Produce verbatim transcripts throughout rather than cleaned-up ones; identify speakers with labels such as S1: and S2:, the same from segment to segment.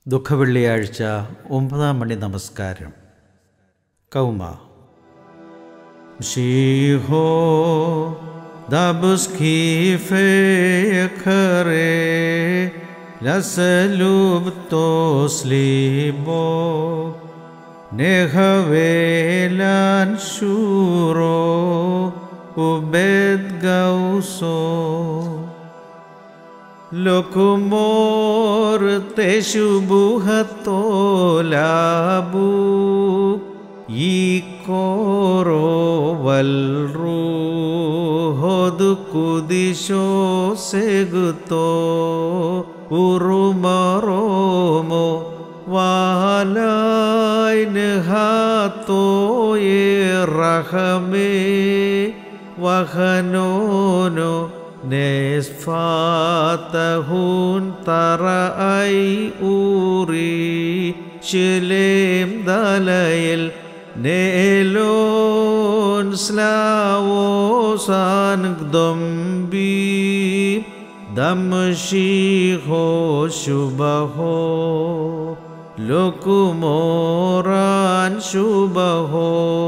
S1: ദുഃഖവെള്ളിയാഴ്ച ഒമ്പതാം മണി നമസ്കാരം. കൗമ ശീഹോ ദബുസ്ഖീഫേ ഖറേ ലസലൂബ് തോസ്ലിബോ നെഹവേലാൻ ശൂറോ Ubaid ഗൗസോ Lokumor teshubuhatolabu Ikoro valruhodu kudisho seguto Urumaromo valainhato yerahame Wahanono Nesfatahun tarai uri Shilem dalail Nelon slavosan gdombi Damshiho shubaho Lukumoran shubaho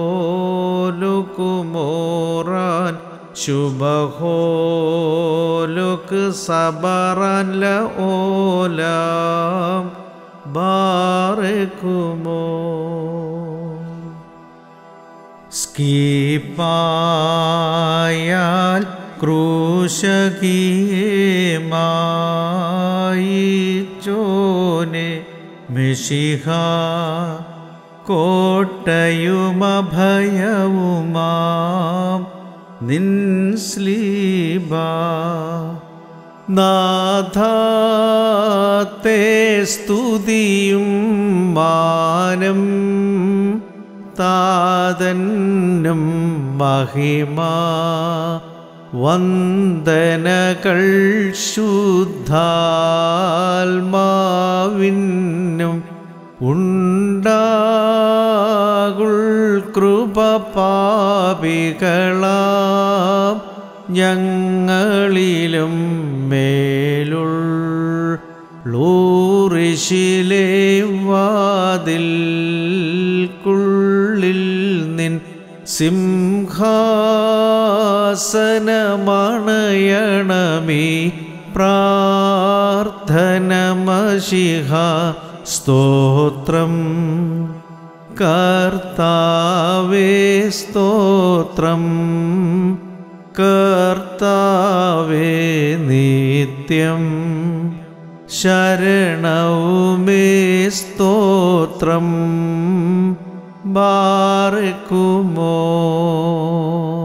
S1: Lukumoran Shubaho luk sabaran la olam barekumo skipayal krushakiyemai chone mishiha kotayumabhayavumam നിൻസ്ലീബാ നാഥാത്തെ സ്തുതിയും മാനം താതന്നും മഹിമ വന്ദനകൾ ശുദ്ധാത്മാവിനും ഉണ്ടാകുൾ കൃപ പാപികളാം ഞങ്ങളിലും മേലുൾ ലൂറിശിലെ വാതിൽക്കുള്ളിൽ നിൻ സിംഹാസനമണയണമേ പ്രാർത്ഥന മശിഹ സ്തോത്രം കർത്താവേ സ്തോത്രം കർത്താവേ നിത്യം ശരണവുമേ സ്തോത്രം ബാറക്കുമോ.